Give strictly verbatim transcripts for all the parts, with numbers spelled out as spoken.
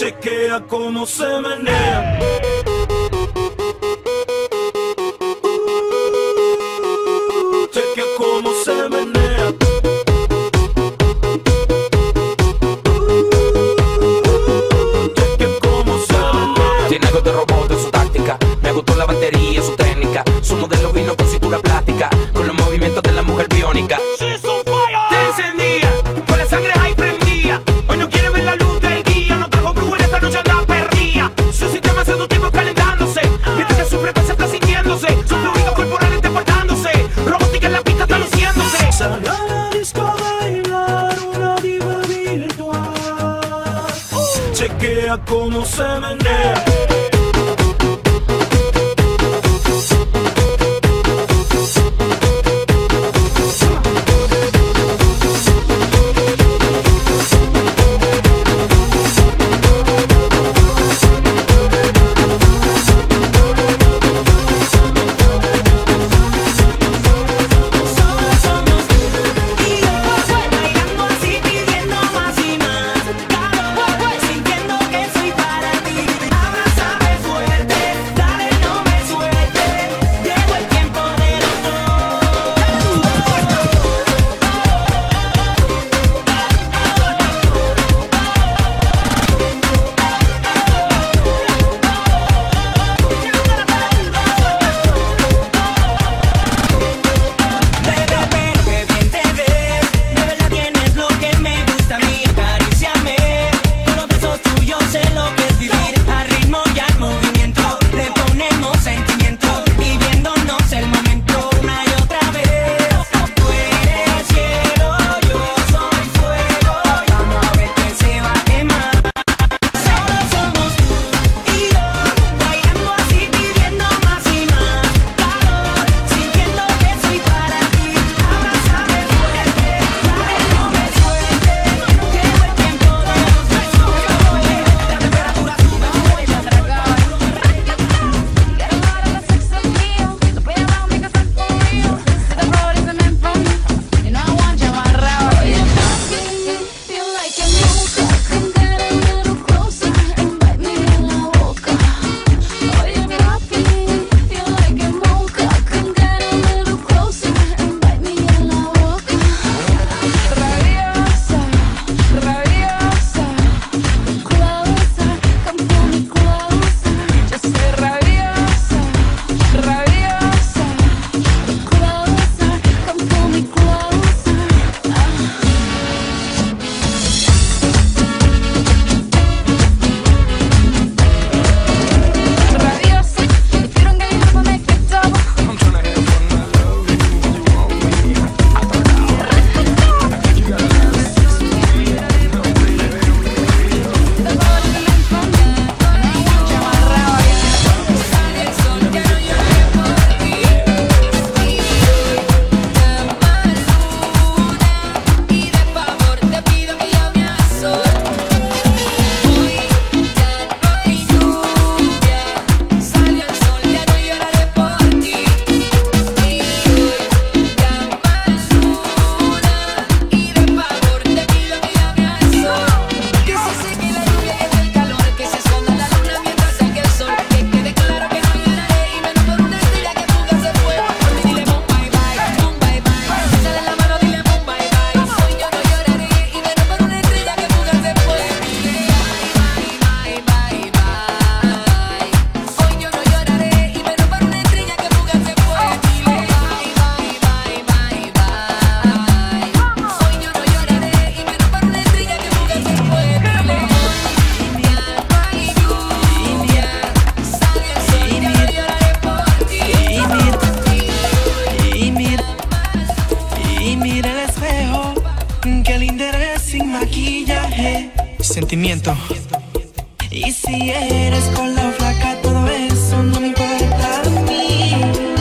Chequea cómo se menea. Chequea cómo se menea. Chequea cómo se menea. Tiene algo de robot en su táctica. Me gustó la batería, su técnica. Su modelo vino con cintura plástica, con los movimientos de la mujer biónica. She's on fire. Te encendía, con la sangre ahí prendía. Hoy no quiere ver la luz del día. No trajo bruja, esta noche anda perdida. Su sistema sedutivo calentándose, mientras que su frecuencia está sintiéndose. Su fluido corporal está portándose. Robótica en la pista está luciéndose. Sal a la disco a bailar una diva virtual. Chequea cómo se menea. Sentimiento. Y si eres con la flaca, todo eso no me importa a mí.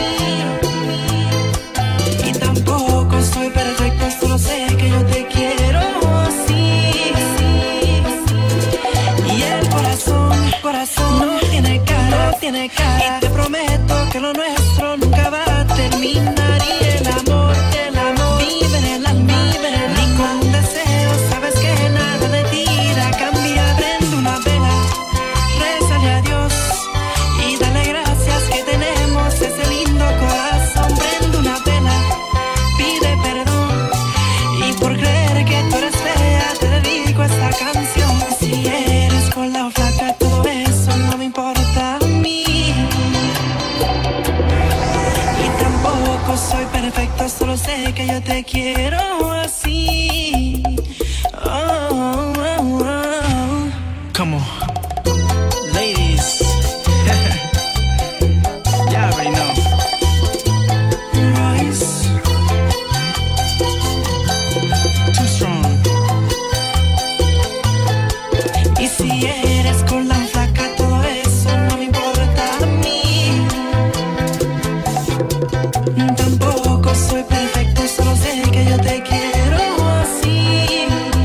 Y tampoco soy perfecto, solo sé que yo te quiero así. Y el corazón, corazón no tiene cara, tiene cara. Y te prometo que lo nuestro nunca va a terminar. Y el amor, el amor vive en el alma, vive en el alma. Ni con un deseo, sabes que nada de ti la cambia. Prende una vela. Come on, ladies. You already know. Royce. Too strong. Y si eres con la flaca, todo eso no me importa a mí. Tampoco soy perfecto, solo sé que yo te quiero así.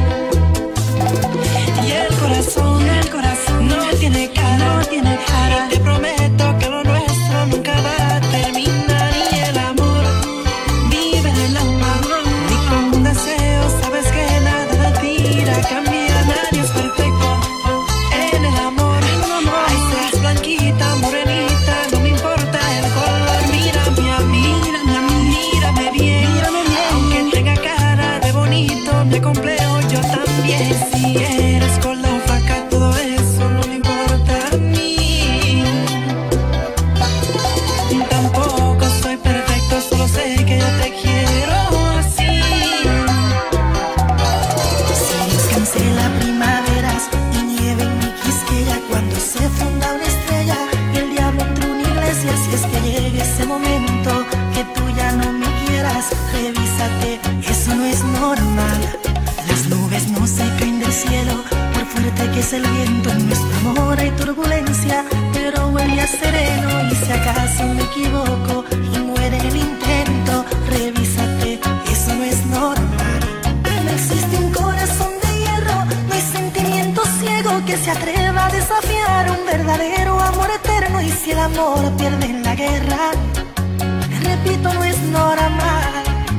Y el corazón, el corazón no tiene cara, no tiene cara. Y te prometo que lo nuestro nunca va a terminar. Y el amor vive en el alma. Y con un deseo sabes que nada te tira, cambia, nadie es perfecto. En el amor, ay, seas blanquita, morenita, no me importa el color. Mírame a mí, mírame a mí, mírame bien, mírame bien. Aunque tenga cara de bonito, me complejo yo también. Si eres con la flaca, todo eso no me importa a mí. Tampoco soy perfecto, solo sé que yo te quiero así. Se nos cancela primaveras y nieve en mi Quisqueya cuando se funda una estrella y el diablo entre una iglesia. Si es que llegue ese momento que tú ya no me quieras, revísate, eso no es normal. Las nubes no se caen del cielo por fuerte que es el viento. En nuestro amor hay turbulencia, pero huele a sereno. Y si acaso me equivoco y muere el intento, revísate, eso no es normal. No existe un corazón de hierro, no hay sentimiento ciego que se atreva a desafiar un verdadero amor eterno. Y si el amor pierde en la guerra, repito, no es normal.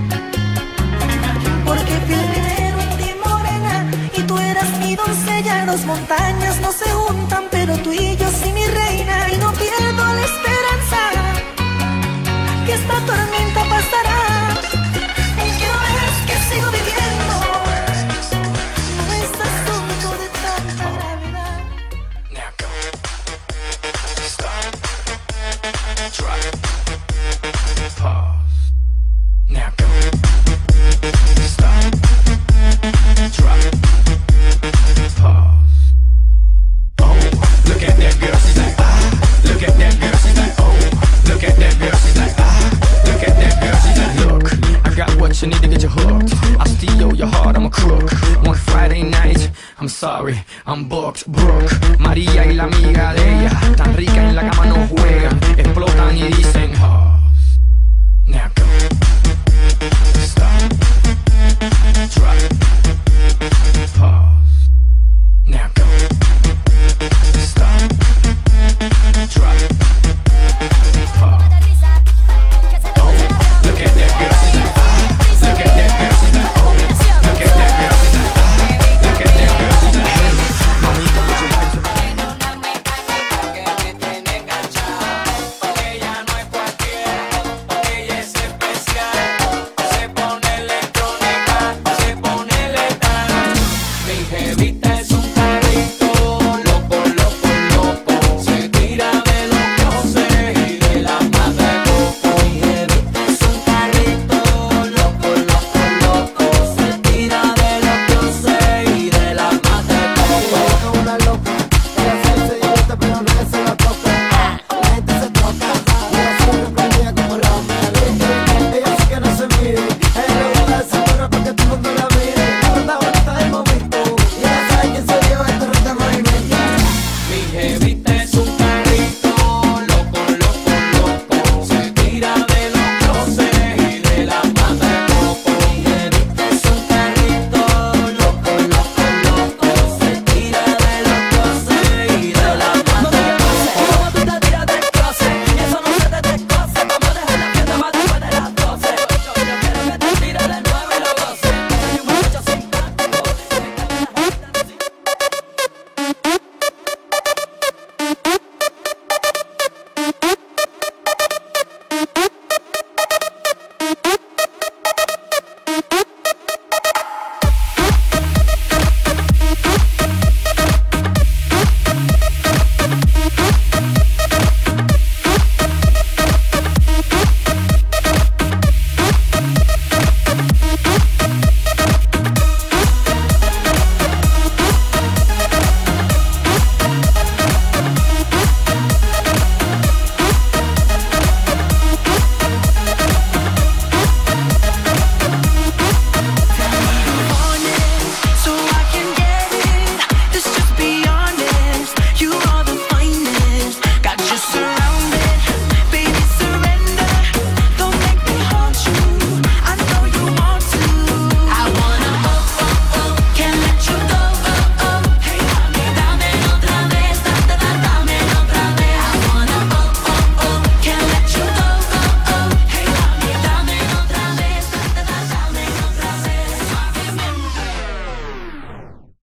Porque fui el primero en ti, morena, y tú eras mi doncella. Dos montañas no se juntan, pero tú y yo sí, mi reina. Y no pierdo la esperanza que esta tormenta pasará. Y que no es que sigo viviendo, no es asunto de tanta gravedad. Now go. Stop. Drop. Pause. Now go. Stop. Drop. Pause. Oh, look at that girl, she's like, ah. Look at that girl, she's like, oh. Look at that girl, she's like, ah. Look at that girl, she's like, look, I got what you need to get you hooked. I'll steal your heart, I'm a crook. One Friday night, I'm sorry, I'm booked, Brooke. María y la amiga de ella, tan rica en la cama no juegan, explotan y dicen, oh.